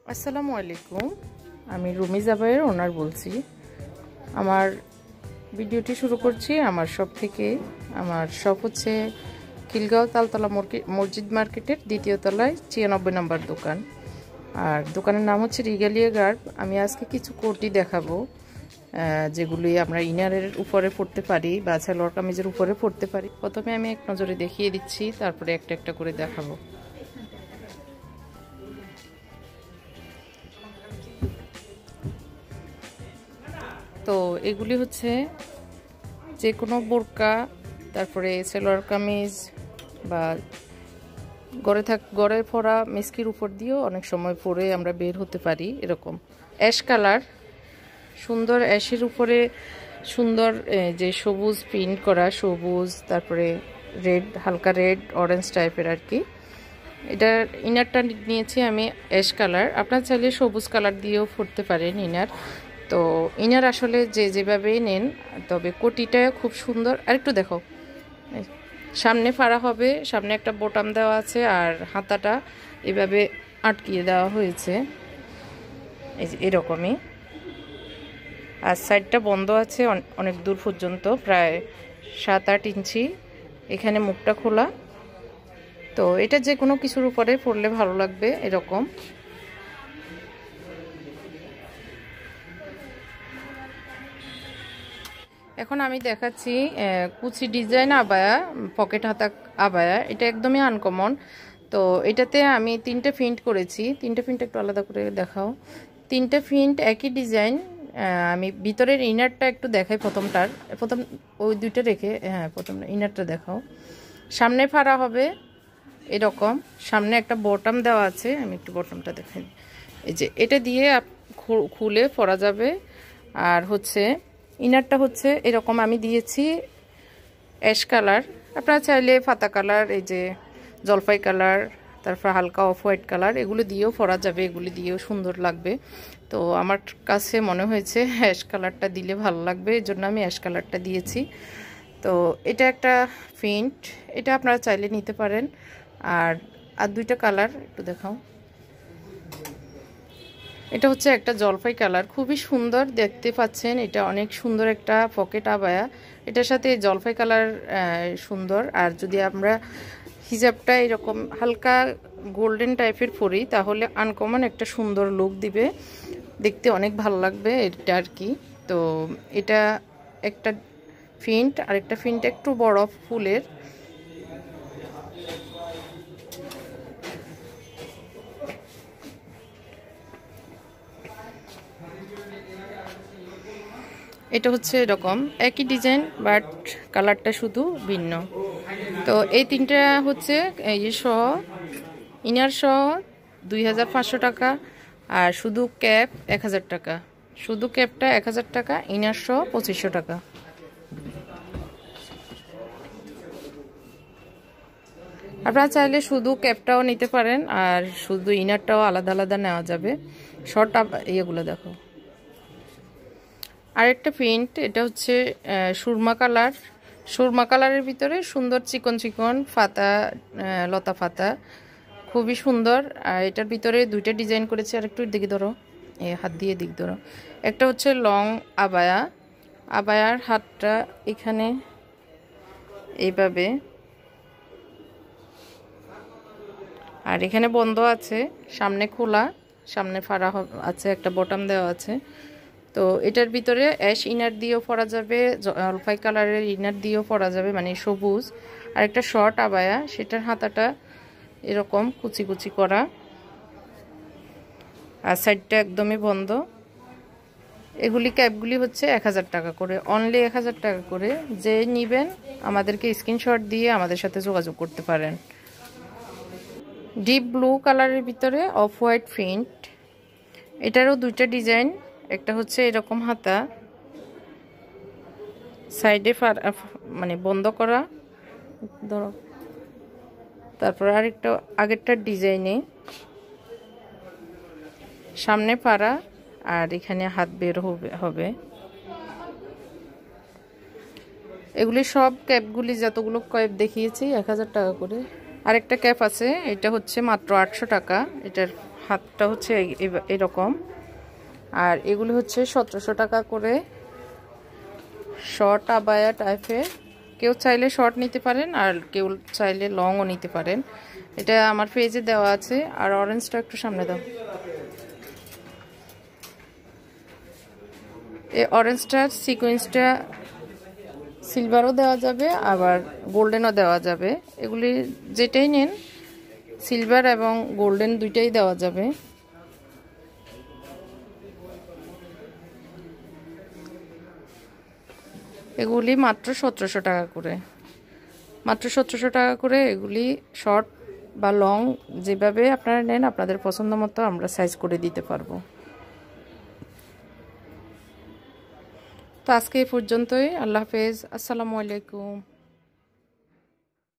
আসসালামু আলাইকুম। আমি রুমি জাবায়ের ওনার বলছি। আমার ভিডিওটি শুরু করছি আমার শপ থেকে। আমার শপ হচ্ছে খিলগাঁও তালতলা মসজিদ মার্কেটের দ্বিতীয় তলায় 96 নম্বর দোকান। আর দোকানের নাম হচ্ছে রিগালিয়া গার্ব। আমি আজকে কিছু কোটি দেখাবো যেগুলি আমরা ইনারের উপরে পড়তে পারি বা সালোয়ার কামিজের উপরে পড়তে পারি। প্রথমে আমি এক নজরে দেখিয়ে দিচ্ছি, তারপরে একটা একটা করে দেখাবো। তো এগুলি হচ্ছে যে কোনো বোরকা, তারপরে সালোয়ার কামিজ বা গড়ে পরা মিস্কির উপর দিয়েও অনেক সময় পরে আমরা বের হতে পারি। এরকম অ্যাশ কালার, সুন্দর অ্যাশের উপরে সুন্দর যে সবুজ প্রিন্ট করা, সবুজ তারপরে রেড, হালকা রেড অরেঞ্জ টাইপের আর কি। এটার ইনারটা নিয়েছি আমি অ্যাশ কালার। আপনার চাইলে সবুজ কালার দিয়েও পরতে পারেন ইনার। তো ইনার আসলে যেভাবেই নেন, তবে কোটিটা খুব সুন্দর। আরেকটু দেখো, সামনে ফাড়া হবে, সামনে একটা বোতাম দেওয়া আছে আর হাতাটা এভাবে আটকিয়ে দেওয়া হয়েছে এই যে এরকমই। আর সাইডটা বন্ধ আছে অনেক দূর পর্যন্ত, প্রায় 7-8 ইঞ্চি। এখানে মুখটা খোলা। তো এটা যে কোনো কিছুর উপরে পরলে ভালো লাগবে এরকম। এখন আমি দেখাচ্ছি কুচি ডিজাইন আবায়া, পকেট হাতা আবায়া। এটা একদমই আনকমন। তো এটাতে আমি 3টে প্রিন্ট করেছি। 3টে প্রিন্ট একটু আলাদা করে দেখাও। 3টে প্রিন্ট একই ডিজাইন। আমি ভিতরের ইনারটা একটু দেখাই। প্রথম ওই দুইটা রেখে, হ্যাঁ প্রথম ইনারটা দেখাও। সামনে ফাড়া হবে এরকম, সামনে একটা বটম দেওয়া আছে। আমি একটু বটমটা দেখাই। এই যে এটা দিয়ে খুলে পরা যাবে। আর হচ্ছে ইনারটা হচ্ছে এরকম আমি দিয়েছি অ্যাশ কালার। আপনারা চাইলে পাতা কালার, এই যে জলপাই কালার, তারপর হালকা অফ হোয়াইট কালার, এগুলো দিয়েও পরা যাবে, এগুলি দিয়েও সুন্দর লাগবে। তো আমার কাছে মনে হয়েছে অ্যাশ কালারটা দিলে ভালো লাগবে, এই জন্য আমি অ্যাশ কালারটা দিয়েছি। তো এটা একটা প্রিন্ট, এটা আপনারা চাইলে নিতে পারেন। আর দুইটা কালার একটু দেখাও। এটা হচ্ছে একটা জলপাই কালার, খুবই সুন্দর দেখতে পাচ্ছেন। এটা অনেক সুন্দর একটা পকেট আবায়া। এটার সাথে জলপাই কালার সুন্দর। আর যদি আমরা হিজাবটা এরকম হালকা গোল্ডেন টাইপের পরি, তাহলে আনকমন একটা সুন্দর লুক দিবে, দেখতে অনেক ভালো লাগবে এটা আর কি। তো এটা একটা প্রিন্ট, আর একটা প্রিন্ট একটু বড় ফুলের। এটা হচ্ছে এরকম একই ডিজাইন, বাট কালারটা শুধু ভিন্ন। তো এই 3টা হচ্ছে সহ, ইনার সহ 2500 টাকা, আর শুধু ক্যাপ 1000 টাকা। শুধু ক্যাপটা 1000 টাকা, ইনার সহ 2500 টাকা। আপনারা চাইলে শুধু ক্যাপটাও নিতে পারেন, আর শুধু ইনারটাও আলাদা আলাদা নেওয়া যাবে। শর্ট ইয়েগুলো দেখো। আরেকটা প্রিন্ট, এটা হচ্ছে সুরমা কালার। সুরমা কালারের ভিতরে সুন্দর চিকন চিকন পাতা, লতা পাতা, খুবই সুন্দর। আর এটার ভিতরে 2টা ডিজাইন করেছে। আর একটু দিকে ধরো, হাত দিয়ে দিক ধরো। একটা হচ্ছে লং আবায়া, আবায়ার হাতটা এখানে এইভাবে, আর এখানে বন্ধ আছে, সামনে খোলা, সামনে ফাড়া আছে, একটা বটম দেওয়া আছে। তো এটার ভিতরে অ্যাশ ইনার দিয়েও পরা যাবে, জলপাই কালারের ইনার দিয়েও পরা যাবে, মানে সবুজ। আর একটা শর্ট আবায়া, সেটার হাতাটা এরকম কুচি কুচি করা, আর সাইডটা একদমই বন্ধ। এগুলি ক্যাপগুলি হচ্ছে 1000 টাকা করে, অনলি 1000 টাকা করে। যে নিবেন আমাদেরকে স্ক্রিনশট দিয়ে আমাদের সাথে যোগাযোগ করতে পারেন। ডিপ ব্লু কালারের ভিতরে অফ হোয়াইট প্রিন্ট। এটারও 2টা ডিজাইন। একটা হচ্ছে এরকম হাতা, সাইডে মানে বন্ধ করা, ধরো। তারপর আরেকটা আগেরটার ডিজাইনে সামনে পাড়া, আর এখানে হাত বের হবে। এগুলি সব ক্যাপগুলি, যতগুলো ক্যাপ দেখিয়েছি 1000 টাকা করে। আরেকটা ক্যাপ আছে, এটা হচ্ছে মাত্র 800 টাকা। এটার হাতটা হচ্ছে এরকম। আর এগুলি হচ্ছে 1700 টাকা করে শর্ট আবায়া টাইপের। কেউ চাইলে শর্ট নিতে পারেন আর কেউ চাইলে লংও নিতে পারেন। এটা আমার পেজে দেওয়া আছে। আর অরেঞ্জটা একটু সামনে দাও। এই অরেঞ্জটার সিকোয়েন্সটা সিলভারও দেওয়া যাবে আবার গোল্ডেনও দেওয়া যাবে। এগুলি যেটাই নেন সিলভার এবং গোল্ডেন দুইটাই দেওয়া যাবে। এগুলি মাত্র 1700 টাকা করে, মাত্র 1700 টাকা করে। এগুলি শর্ট বা লং যেভাবে আপনারা নেন আপনাদের পছন্দ মতো আমরা সাইজ করে দিতে পারবো। তো আজকে এই পর্যন্তই। আল্লাহ হাফেজ, আসসালামু আলাইকুম।